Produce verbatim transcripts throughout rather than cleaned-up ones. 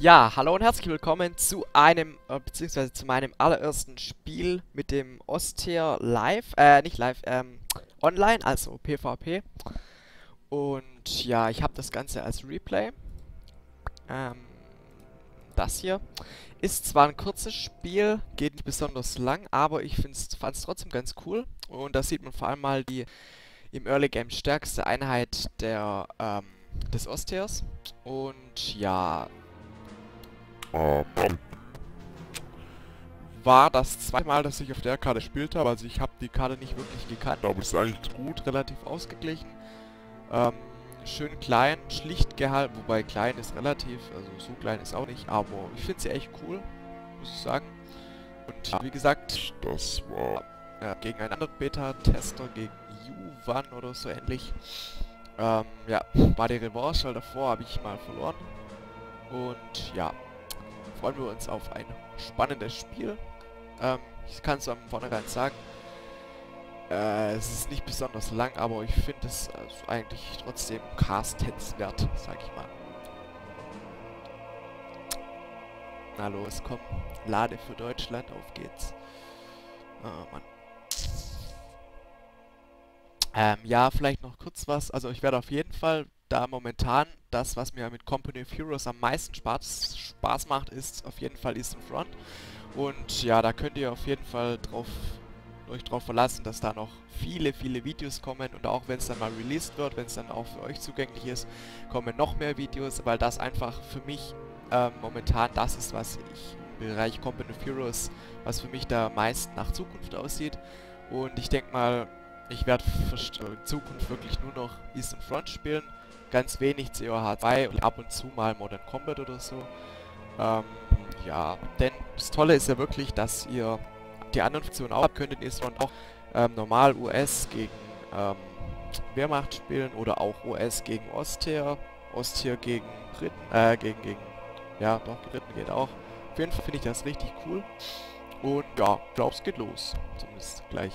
Ja, hallo und herzlich willkommen zu einem, äh, beziehungsweise zu meinem allerersten Spiel mit dem Ostheer live, äh, nicht live, ähm, online, also PvP. Und ja, ich habe das Ganze als Replay. Ähm, das hier ist zwar ein kurzes Spiel, geht nicht besonders lang, aber ich fand es trotzdem ganz cool. Und da sieht man vor allem mal die im Early Game stärkste Einheit der, ähm, des Ostheers. Und ja, Ähm, war das zweite Mal, dass ich auf der Karte gespielt habe. Also ich habe die Karte nicht wirklich gekannt. aber es ist eigentlich Gut, relativ ausgeglichen. Ähm, schön klein, schlicht gehalten. Wobei klein ist relativ, also so klein ist auch nicht. Aber ich finde sie echt cool, muss ich sagen. Und ja, wie gesagt, das war äh, gegen einen anderen Beta-Tester, gegen Juvan oder so ähnlich. Ähm, ja, war die Revanche, weil davor habe ich mal verloren. Und ja, freuen wir uns auf ein spannendes Spiel. Ähm, ich kann es am vornherein sagen, äh, es ist nicht besonders lang, aber ich finde es also eigentlich trotzdem castenswert, sag ich mal. Na los, komm, lade für Deutschland, auf geht's. Oh Mann. Ähm, ja, vielleicht noch kurz was. Also ich werde auf jeden Fall, da momentan das, was mir mit Company of Heroes am meisten Spaß, Spaß macht, ist auf jeden Fall Eastern Front. Und ja, da könnt ihr auf jeden Fall drauf, euch drauf verlassen, dass da noch viele, viele Videos kommen. Und auch wenn es dann mal released wird, wenn es dann auch für euch zugänglich ist, kommen noch mehr Videos, weil das einfach für mich ähm, momentan das ist, was ich im Bereich Company of Heroes, was für mich da meist nach Zukunft aussieht. Und ich denke mal, ich werde in Zukunft wirklich nur noch Eastern Front spielen. Ganz wenig C O H zwei und ab und zu mal Modern Combat oder so. Ähm, ja, denn das Tolle ist ja wirklich, dass ihr die anderen Funktionen auch habt, könnt in Eastern Front auch ähm, normal U S gegen ähm, Wehrmacht spielen oder auch U S gegen Ostheer, Ostheer gegen Briten, äh, gegen, gegen, ja, doch, Briten geht auch. Auf jeden Fall finde ich das richtig cool. Und ja, glaub's geht los. Zumindest gleich.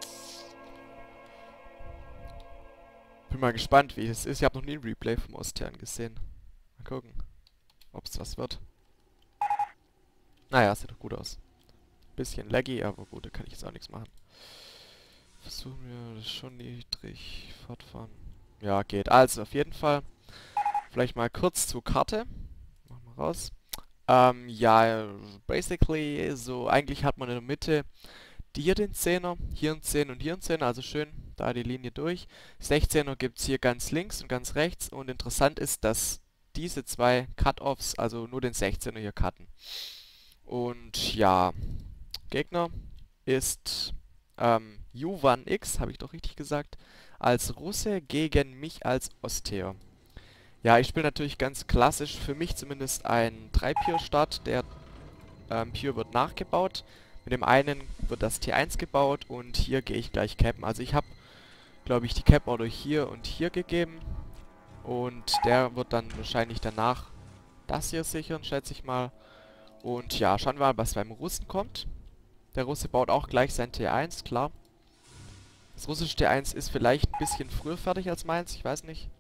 Bin mal gespannt, wie es ist. Ich habe noch nie ein Replay vom Ostern gesehen. Mal gucken, ob es was wird. Naja, sieht doch gut aus. Bisschen laggy, aber gut, da kann ich jetzt auch nichts machen. Versuchen wir das schon niedrig. Fortfahren. Ja, geht. Also, auf jeden Fall. Vielleicht mal kurz zur Karte. Machen wir raus. Ähm, ja, basically, so, eigentlich hat man in der Mitte hier den Zehner, hier einen Zehner und hier einen Zehner, also schön da die Linie durch. sechzehner gibt es hier ganz links und ganz rechts und interessant ist, dass diese zwei Cut-Offs, also nur den sechzehner hier cutten. Und ja, Gegner ist ähm, Juvan X, habe ich doch richtig gesagt, als Russe gegen mich als Ostheer. Ja, ich spiele natürlich ganz klassisch, für mich zumindest ein drei Pure Start, der ähm, Pure wird nachgebaut. Mit dem einen wird das T eins gebaut und hier gehe ich gleich cappen. Also ich habe, glaube ich, die Cap Order hier und hier gegeben. Und der wird dann wahrscheinlich danach das hier sichern, schätze ich mal. Und ja, schauen wir mal, was beim Russen kommt. Der Russe baut auch gleich sein T eins, klar. Das russische T eins ist vielleicht ein bisschen früher fertig als meins, ich weiß nicht.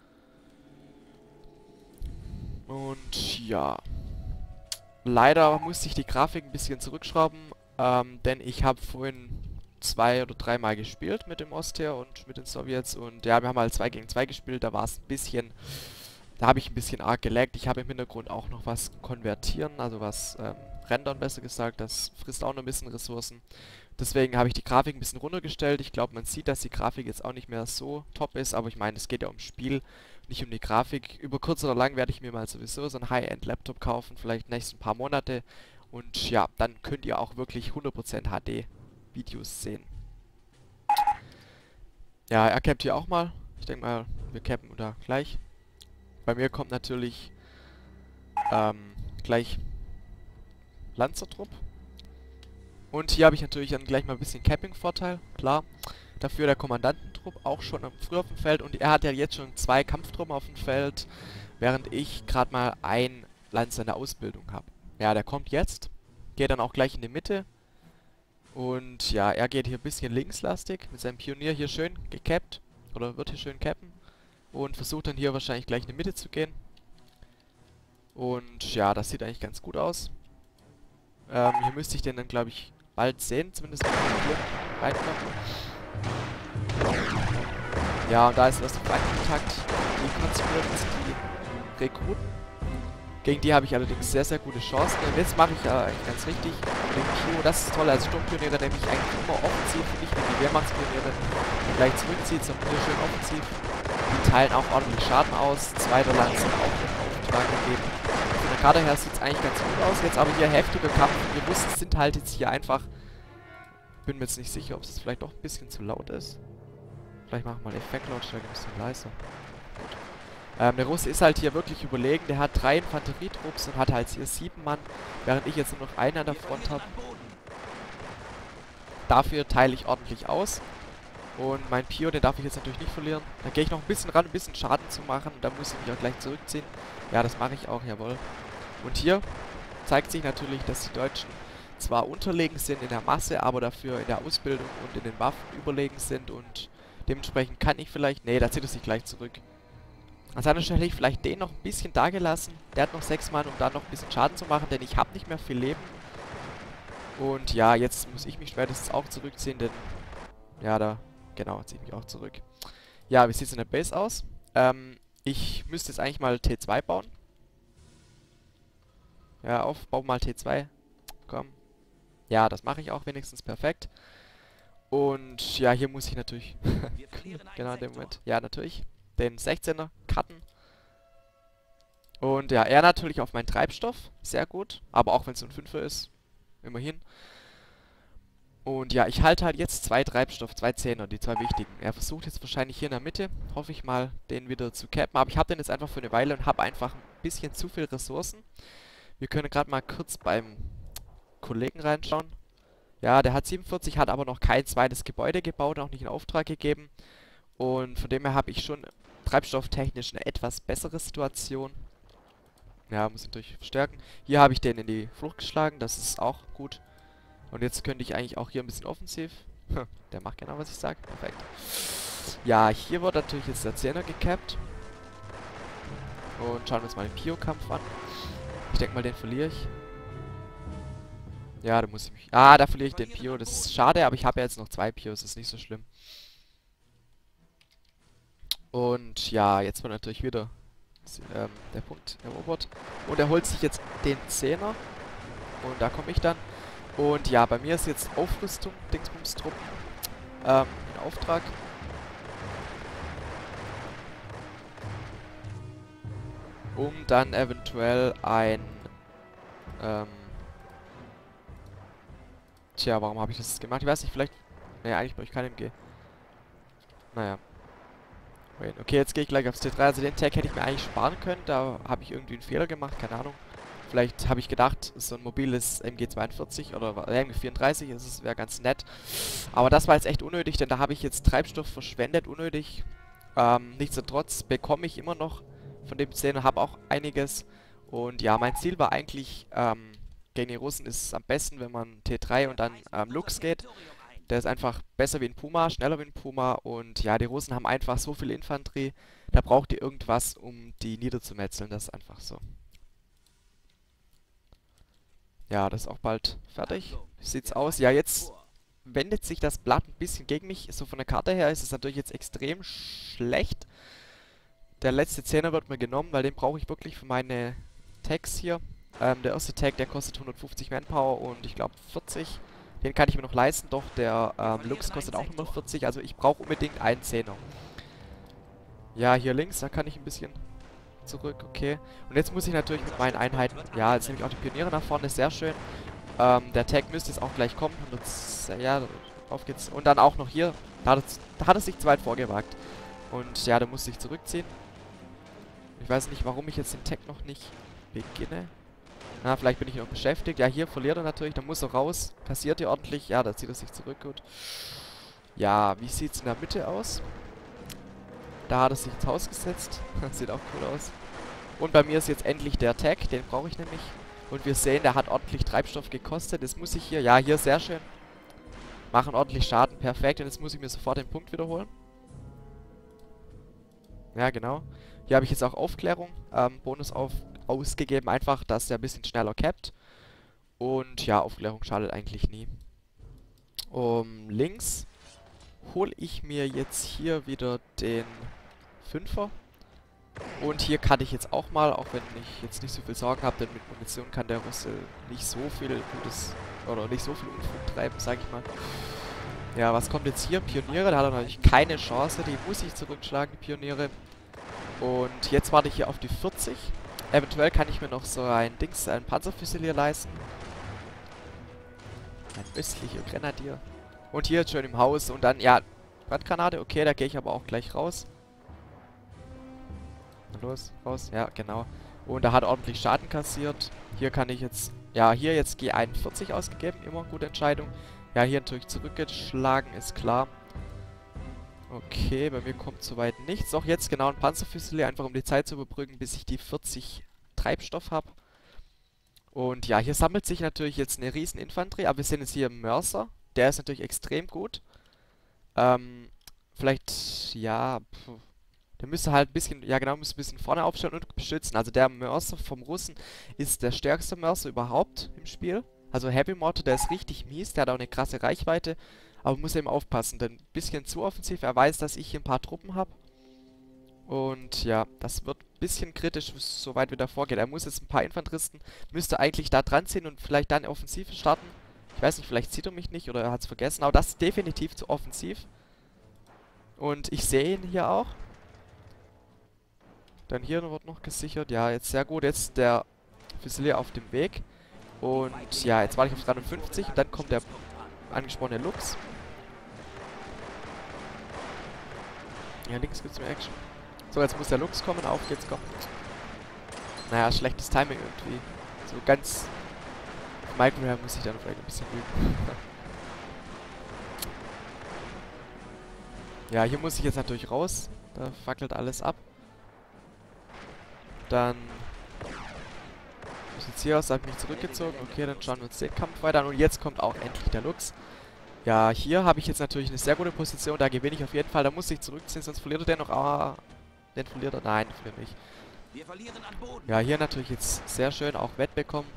Und ja, leider musste ich die Grafik ein bisschen zurückschrauben, ähm, denn ich habe vorhin zwei oder dreimal gespielt mit dem Ostheer und mit den Sowjets und ja, wir haben halt zwei gegen zwei gespielt, da war es ein bisschen, da habe ich ein bisschen arg gelaggt. Ich habe im Hintergrund auch noch was konvertieren, also was ähm, rendern besser gesagt, das frisst auch noch ein bisschen Ressourcen. Deswegen habe ich die Grafik ein bisschen runtergestellt. Ich glaube, man sieht, dass die Grafik jetzt auch nicht mehr so top ist, aber ich meine, es geht ja ums Spiel, nicht um die Grafik. Über kurz oder lang werde ich mir mal sowieso so einen High-End-Laptop kaufen, vielleicht nächsten paar Monate. Und ja, dann könnt ihr auch wirklich hundert Prozent H D-Videos sehen. Ja, er capt hier auch mal. Ich denke mal, wir cappen da gleich. Bei mir kommt natürlich ähm, gleich Lanzertrupp. Und hier habe ich natürlich dann gleich mal ein bisschen Capping-Vorteil, klar. Dafür der Kommandantentrupp auch schon früh auf dem Feld und er hat ja jetzt schon zwei Kampftruppen auf dem Feld, während ich gerade mal ein Lanzer in der Ausbildung habe. Ja, der kommt jetzt, geht dann auch gleich in die Mitte und ja, er geht hier ein bisschen linkslastig mit seinem Pionier hier schön gekappt oder wird hier schön cappen und versucht dann hier wahrscheinlich gleich in die Mitte zu gehen. Und ja, das sieht eigentlich ganz gut aus. Ähm, hier müsste ich den dann, glaube ich, bald sehen, zumindest wenn wir hier reinkommen. Ja, und da ist erst der Feindkontakt. Die konzentrieren sich die Rekruten. Gegen die habe ich allerdings sehr, sehr gute Chancen. Und jetzt mache ich ja eigentlich ganz richtig. Den Pio, das ist toll als Sturmpioniere, der mich eigentlich immer offensiv und nicht wie die Wehrmachtspioniere gleich zurückzieht, sondern hier schön offensiv. Die teilen auch ordentlich Schaden aus. Zweiter Lanze auch den Auftrag gegeben. Von der Karte her sieht es eigentlich ganz gut aus. Jetzt aber hier heftiger Kampf. Wir wussten, es sind halt jetzt hier einfach... Bin mir jetzt nicht sicher, ob es vielleicht doch ein bisschen zu laut ist. Vielleicht machen wir mal Effektlautstärke ein bisschen leiser. Gut. Ähm, der Russe ist halt hier wirklich überlegen. Der hat drei Infanterietrupps und hat halt hier sieben Mann, während ich jetzt nur noch einen an der Front habe. Dafür teile ich ordentlich aus. Und mein Pio, den darf ich jetzt natürlich nicht verlieren. Da gehe ich noch ein bisschen ran, ein bisschen Schaden zu machen. Da muss ich mich auch gleich zurückziehen. Ja, das mache ich auch, jawohl. Und hier zeigt sich natürlich, dass die Deutschen zwar unterlegen sind in der Masse, aber dafür in der Ausbildung und in den Waffen überlegen sind. Und dementsprechend kann ich vielleicht... Nee, da zieht er sich gleich zurück. An seiner Stelle hätte ich vielleicht den noch ein bisschen da gelassen. Der hat noch sechs Mann, um da noch ein bisschen Schaden zu machen, denn ich habe nicht mehr viel Leben. Und ja, jetzt muss ich mich spätestens auch zurückziehen, denn... Ja, da... Genau, ziehe ich mich auch zurück. Ja, wie sieht es in der Base aus? Ähm, ich müsste jetzt eigentlich mal T zwei bauen. Ja, auf, bau mal T zwei. Komm. Ja, das mache ich auch wenigstens perfekt. Und ja, hier muss ich natürlich... genau in dem Moment. Ja, natürlich. Den sechzehner cutten. Und ja, er natürlich auf meinen Treibstoff. Sehr gut. Aber auch wenn es so ein fünfer ist. Immerhin. Und ja, ich halte halt jetzt zwei Treibstoff, zwei Zehner, die zwei wichtigen. Er versucht jetzt wahrscheinlich hier in der Mitte, hoffe ich mal, den wieder zu cappen. Aber ich habe den jetzt einfach für eine Weile und habe einfach ein bisschen zu viel Ressourcen. Wir können gerade mal kurz beim Kollegen reinschauen. Ja, der hat siebenundvierzig, hat aber noch kein zweites Gebäude gebaut, auch nicht in Auftrag gegeben. Und von dem her habe ich schon treibstofftechnisch eine etwas bessere Situation. Ja, muss ich natürlich verstärken. Hier habe ich den in die Flucht geschlagen, das ist auch gut. Und jetzt könnte ich eigentlich auch hier ein bisschen offensiv. Der macht genau, was ich sage. Perfekt. Ja, hier wird natürlich jetzt der Zehner gecapped. Und schauen wir uns mal den Pio-Kampf an. Ich denke mal, den verliere ich. Ja, da muss ich mich... Ah, da verliere ich den Pio. Das ist schade, aber ich habe ja jetzt noch zwei Pios. Das ist nicht so schlimm. Und ja, jetzt wird natürlich wieder ähm, der Punkt erobert. Und er holt sich jetzt den Zehner. Und da komme ich dann. Und ja, bei mir ist jetzt Aufrüstung, Dingsbums-Truppen, ähm, in Auftrag. Um dann eventuell ein, ähm, tja, warum habe ich das gemacht? Ich weiß nicht, vielleicht, naja, eigentlich brauche ich keinen M G. Naja. Okay, jetzt gehe ich gleich aufs T drei. Also den Tag hätte ich mir eigentlich sparen können, da habe ich irgendwie einen Fehler gemacht, keine Ahnung. Vielleicht habe ich gedacht, so ein mobiles M G zweiundvierzig oder äh, M G vierunddreißig, das wäre ganz nett. Aber das war jetzt echt unnötig, denn da habe ich jetzt Treibstoff verschwendet, unnötig. Ähm, nichtsdestotrotz bekomme ich immer noch von dem Zehner, habe auch einiges. Und ja, mein Ziel war eigentlich, ähm, gegen die Russen ist es am besten, wenn man T drei und dann ähm, Lux geht. Der ist einfach besser wie ein Puma, schneller wie ein Puma. Und ja, die Russen haben einfach so viel Infanterie, da braucht ihr irgendwas, um die niederzumetzeln. Das ist einfach so. Ja, das ist auch bald fertig. Wie sieht's aus? Ja, jetzt wendet sich das Blatt ein bisschen gegen mich. So von der Karte her ist es natürlich jetzt extrem schlecht. Der letzte Zehner wird mir genommen, weil den brauche ich wirklich für meine Tags hier. Ähm, der erste Tag, der kostet hundertfünfzig Manpower und ich glaube vierzig. Den kann ich mir noch leisten, doch der ähm, Lux kostet auch nur vierzig. Also ich brauche unbedingt einen Zehner. Ja, hier links, da kann ich ein bisschen... zurück, okay. Und jetzt muss ich natürlich mit meinen Einheiten... Ja, jetzt nehme ich auch die Pioniere nach vorne, sehr schön. Ähm, der Tag müsste jetzt auch gleich kommen. hundert, ja, auf geht's. Und dann auch noch hier. Da hat, es, da hat es sich zu weit vorgewagt. Und ja, da musste ich zurückziehen. Ich weiß nicht, warum ich jetzt den Tag noch nicht beginne. Na, vielleicht bin ich noch beschäftigt. Ja, hier verliert er natürlich. Da muss er raus. Passiert hier ordentlich. Ja, da zieht er sich zurück. Gut. Ja, wie sieht es in der Mitte aus? Da hat er sich ins Haus gesetzt. Sieht auch cool aus. Und bei mir ist jetzt endlich der Tag. Den brauche ich nämlich. Und wir sehen, der hat ordentlich Treibstoff gekostet. Das muss ich hier... Ja, hier sehr schön. Machen ordentlich Schaden. Perfekt. Und jetzt muss ich mir sofort den Punkt wiederholen. Ja, genau. Hier habe ich jetzt auch Aufklärung. Ähm, Bonus auf ausgegeben, einfach, dass der ein bisschen schneller cappt. Und ja, Aufklärung schadet eigentlich nie. Um links hole ich mir jetzt hier wieder den Fünfer. Und hier kann ich jetzt auch mal, auch wenn ich jetzt nicht so viel Sorgen habe, denn mit Munition kann der Russe nicht so viel Gutes oder nicht so viel Unfug treiben, sag ich mal. Ja, was kommt jetzt hier? Pioniere, da hat er natürlich keine Chance, die muss ich zurückschlagen, die Pioniere. Und jetzt warte ich hier auf die vierzig. Eventuell kann ich mir noch so ein Dings, ein Panzerfüsilier leisten. Ein östlicher Grenadier. Und hier jetzt schön im Haus und dann, ja, Brandgranate, okay, da gehe ich aber auch gleich raus. Los, raus, ja, genau. Und da hat ordentlich Schaden kassiert. Hier kann ich jetzt, ja, hier jetzt G einundvierzig ausgegeben, immer gute Entscheidung. Ja, hier natürlich zurückgeschlagen, ist klar. Okay, bei mir kommt soweit nichts. Auch jetzt genau ein Panzerfüsilier, einfach um die Zeit zu überbrücken, bis ich die vierzig Treibstoff habe. Und ja, hier sammelt sich natürlich jetzt eine riesen Infanterie, aber wir sehen jetzt hier Mörser. Der ist natürlich extrem gut. Ähm, vielleicht, ja, pf, der müsste halt ein bisschen, ja genau, müsste ein bisschen vorne aufstellen und beschützen. Also der Mörser vom Russen ist der stärkste Mörser überhaupt im Spiel. Also Heavy Mortar, der ist richtig mies, der hat auch eine krasse Reichweite. Aber muss eben aufpassen, denn ein bisschen zu offensiv. Er weiß, dass ich hier ein paar Truppen habe. Und ja, das wird ein bisschen kritisch, soweit wie der vorgeht. Er muss jetzt ein paar Infanteristen, müsste eigentlich da dran ziehen und vielleicht dann eine Offensive starten. Ich weiß nicht, vielleicht sieht er mich nicht oder er hat es vergessen. Aber das ist definitiv zu offensiv. Und ich sehe ihn hier auch. Dann hier wird noch gesichert. Ja, jetzt sehr gut. Jetzt der Füsilier auf dem Weg. Und ja, jetzt warte ich auf dreihundertfünfzig und dann kommt der angesprochene Lux. Ja, links gibt es mehr Action. So, jetzt muss der Lux kommen. Auf geht's, komm. Naja, schlechtes Timing irgendwie. So ganz... Microham muss ich dann vielleicht ein bisschen üben. Ja, hier muss ich jetzt natürlich raus. Da fackelt alles ab. Dann... Ich jetzt hier aus, habe ich mich zurückgezogen. Okay, dann schauen wir uns den Kampf weiter an. Und jetzt kommt auch endlich der Lux. Ja, hier habe ich jetzt natürlich eine sehr gute Position. Da gewinne ich auf jeden Fall. Da muss ich zurückziehen, sonst verliert er den noch. Ah, den verliert er. Nein, den verliert nicht. Wir verlieren an Boden. Ja, hier natürlich jetzt sehr schön auch wettbekommen.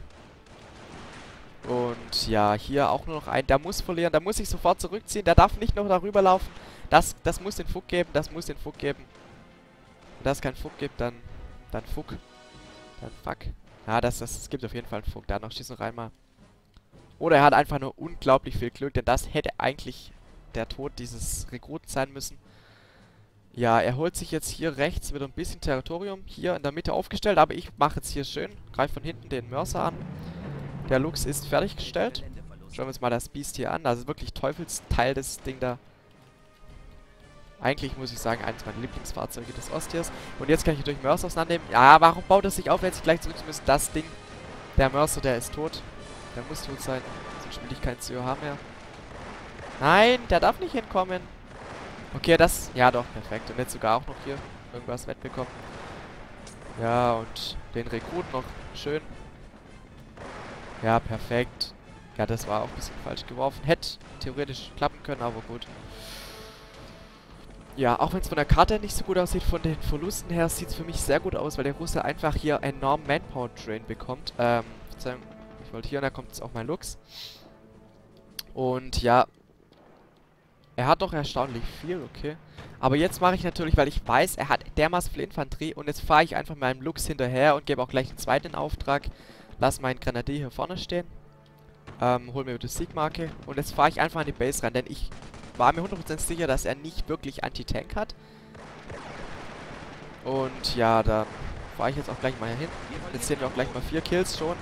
Und ja, hier auch nur noch ein. Der muss verlieren. Da muss ich sofort zurückziehen. Der darf nicht noch darüber laufen. Das, das muss den Fuck geben. Das muss den Fuck geben. Wenn das kein Fuck gibt, dann, dann Fuck. Dann Fuck. Ja, das, das, das gibt auf jeden Fall einen Fuck. Da noch schießen rein mal. Oder er hat einfach nur unglaublich viel Glück, denn das hätte eigentlich der Tod dieses Rekruten sein müssen. Ja, er holt sich jetzt hier rechts wieder ein bisschen Territorium. Hier in der Mitte aufgestellt, aber ich mache jetzt hier schön. Greife von hinten den Mörser an. Der Lux ist fertiggestellt. Schauen wir uns mal das Biest hier an. Also wirklich Teufelsteil, das Ding da. Eigentlich muss ich sagen, eines meiner Lieblingsfahrzeuge des Osttiers. Und jetzt kann ich natürlich Mörser auseinandernehmen. Ja, warum baut er sich auf, wenn ich gleich zurück müssen? Das Ding, der Mörser, der ist tot. Der muss tot sein. Sonst spiele ich kein C O H mehr. Nein, der darf nicht hinkommen. Okay, das... Ja doch, perfekt. Und jetzt sogar auch noch hier irgendwas wettbekommen. Ja, und den Rekrut noch schön. Ja, perfekt. Ja, das war auch ein bisschen falsch geworfen. Hätte theoretisch klappen können, aber gut. Ja, auch wenn es von der Karte nicht so gut aussieht, von den Verlusten her sieht es für mich sehr gut aus, weil der Russe einfach hier enorm Manpower-Drain bekommt. Ähm, Verzeihung. Ich wollte hier, und da kommt jetzt auch mein Lux. Und ja, er hat doch erstaunlich viel, okay. Aber jetzt mache ich natürlich, weil ich weiß, er hat dermaßen viel Infanterie und jetzt fahre ich einfach meinem Lux hinterher und gebe auch gleich einen zweiten Auftrag. Lass meinen Grenadier hier vorne stehen. Ähm, hol mir wieder die Siegmarke und jetzt fahre ich einfach an die Base ran, denn ich war mir hundert Prozent sicher, dass er nicht wirklich Anti-Tank hat. Und ja, da fahre ich jetzt auch gleich mal hin. Jetzt sehen wir auch gleich mal vier Kills schon.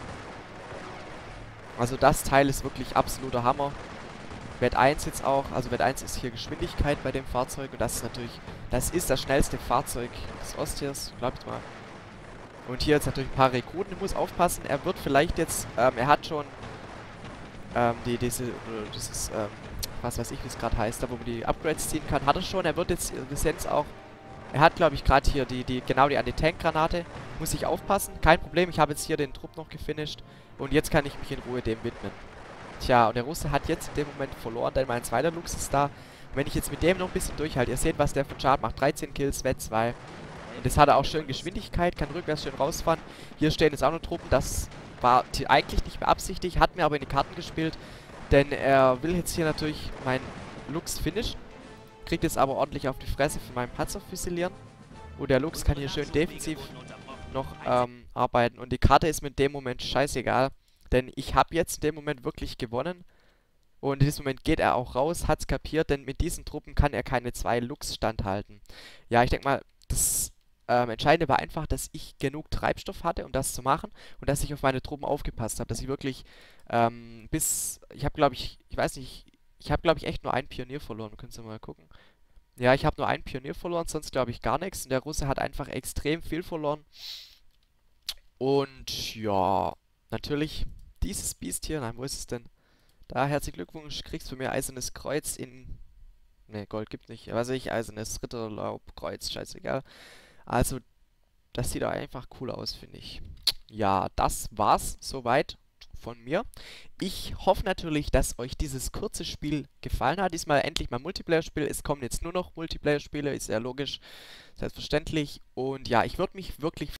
Also das Teil ist wirklich absoluter Hammer. Wett eins jetzt auch, also Wett eins ist hier Geschwindigkeit bei dem Fahrzeug und das ist natürlich, das ist das schnellste Fahrzeug des Osttiers, glaubt mal. Und hier jetzt natürlich ein paar Rekruten, ich muss aufpassen, er wird vielleicht jetzt, ähm, er hat schon ähm, die, diese, oder dieses, ähm, was weiß ich, wie es gerade heißt, da wo man die Upgrades ziehen kann, hat er schon, er wird jetzt, wir sehen es auch, er hat glaube ich gerade hier die, die, genau die Anti-Tank-Granate, muss ich aufpassen, kein Problem, ich habe jetzt hier den Trupp noch gefinisht und jetzt kann ich mich in Ruhe dem widmen. Tja, und der Russe hat jetzt in dem Moment verloren, denn mein zweiter Lux ist da. Und wenn ich jetzt mit dem noch ein bisschen durchhalte, ihr seht, was der von Schaden macht. dreizehn Kills, Wett zwei. Und das hat er auch schön Geschwindigkeit, kann rückwärts schön rausfahren. Hier stehen jetzt auch noch Truppen, das war eigentlich nicht beabsichtigt, hat mir aber in die Karten gespielt. Denn er will jetzt hier natürlich meinen Lux finishen. Kriegt jetzt aber ordentlich auf die Fresse von meinem Panzer fusilieren. Und der Lux kann hier schön defensiv noch ähm, arbeiten. Und die Karte ist mir in dem Moment scheißegal. Denn ich habe jetzt in dem Moment wirklich gewonnen. Und in diesem Moment geht er auch raus, hat's kapiert, denn mit diesen Truppen kann er keine zwei Lux standhalten. Ja, ich denke mal, das ähm, Entscheidende war einfach, dass ich genug Treibstoff hatte, um das zu machen. Und dass ich auf meine Truppen aufgepasst habe. Dass ich wirklich ähm, bis... Ich habe, glaube ich... Ich weiß nicht... Ich habe, glaube ich, echt nur einen Pionier verloren. Können Sie mal gucken. Ja, ich habe nur einen Pionier verloren, sonst glaube ich gar nichts. Und der Russe hat einfach extrem viel verloren. Und ja, natürlich dieses Biest hier. Nein, wo ist es denn? Da, herzlichen Glückwunsch, kriegst von mir Eisernes Kreuz in... Ne, Gold gibt nicht. Was weiß ich, Eisernes Ritterlaub, Kreuz, scheißegal. Also, das sieht auch einfach cool aus, finde ich. Ja, das war's soweit von mir. Ich hoffe natürlich, dass euch dieses kurze Spiel gefallen hat. Diesmal endlich mal Multiplayer-Spiel. Es kommen jetzt nur noch Multiplayer-Spiele, ist ja logisch, selbstverständlich. Und ja, ich würde mich wirklich